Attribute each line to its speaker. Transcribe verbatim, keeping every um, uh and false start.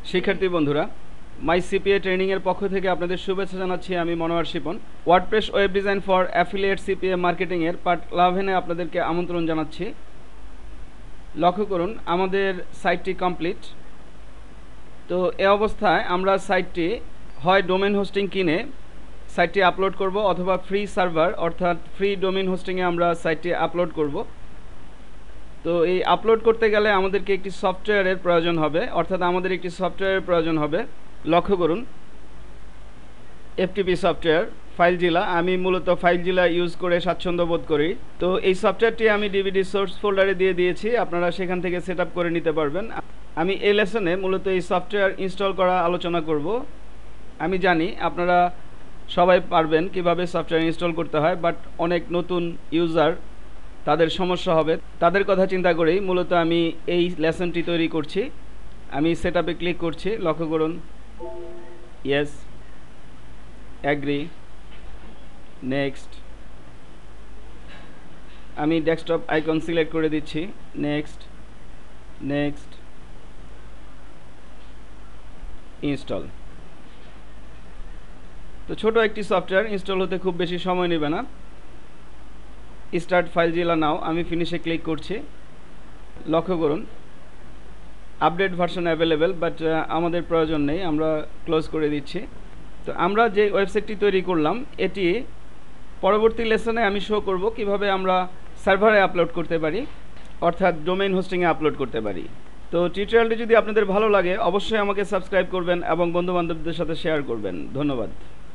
Speaker 1: শিক্ষার্থী বন্ধুরা, মাই CPA training এর পক্ষ থেকে আপনাদের শুভেচ্ছা জানাচ্ছি। আমি Monowar Shipon. WordPress web design for affiliate CPA marketing এর পার্ট ইলেভেন এ আপনাদেরকে আমন্ত্রণ জানাচ্ছি। লক্ষ্য করুন, আমাদের সাইটটি কমপ্লিট। তো এই অবস্থায় আমরা সাইটটি হয় ডোমেন হোস্টিং কিনে সাইটটি আপলোড করব, অথবা ফ্রি সার্ভার অর্থাৎ ফ্রি ডোমেন হোস্টিংয়ে আমরা সাইটটি আপলোড করব। তো এই আপলোড করতে গেলে আমাদেরকে একটি সফটওয়্যারের প্রয়োজন হবে, অর্থাৎ আমাদের একটি সফটওয়্যারের প্রয়োজন হবে। লক্ষ্য করুন, এফটিপি সফটওয়্যার ফাইলজিলা। আমি মূলত ফাইলজিলা ইউজ করে স্বাচ্ছন্দ্য বোধ করি। তো এই সফটওয়্যারটি আমি ডিভিডি সোর্স ফোল্ডারে দিয়ে দিয়েছি, আপনারা সেখান থেকে সেট আপ করে নিতে পারবেন। আমি এই লেসনে মূলত এই সফটওয়্যার ইনস্টল করা আলোচনা করব। আমি জানি আপনারা সবাই পারবেন কিভাবে সফটওয়্যার ইনস্টল করতে হয়, বাট অনেক নতুন ইউজার তাদের সমস্যা হবে। তাদের কথা চিন্তা করেই মূলত আমি এই লেসনটি তৈরি করছি। আমি সেট আপে ক্লিক করছি। লক্ষ্য করুন, ইয়েস, অ্যাগ্রি, নেক্সট। আমি ডেস্কটপ আইকন সিলেক্ট করে দিচ্ছি। Next, next, install. তো ছোট একটি সফটওয়্যার ইনস্টল হতে খুব বেশি সময় নেবে না। স্টার্ট ফাইলজিলা নাও, আমি ফিনিশে ক্লিক করছি। লক্ষ্য করুন, আপডেট ভার্সন অ্যাভেলেবেল, বাট আমাদের প্রয়োজন নেই, আমরা ক্লোজ করে দিচ্ছি। তো আমরা যে ওয়েবসাইটটি তৈরি করলাম, এটি পরবর্তী লেসনে আমি শো করব কিভাবে আমরা সার্ভারে আপলোড করতে পারি, অর্থাৎ ডোমেইন হোস্টিংয়ে আপলোড করতে পারি। তো টিউটোরিয়ালটি যদি আপনাদের ভালো লাগে অবশ্যই আমাকে সাবস্ক্রাইব করবেন এবং বন্ধুবান্ধবদের সাথে শেয়ার করবেন। ধন্যবাদ।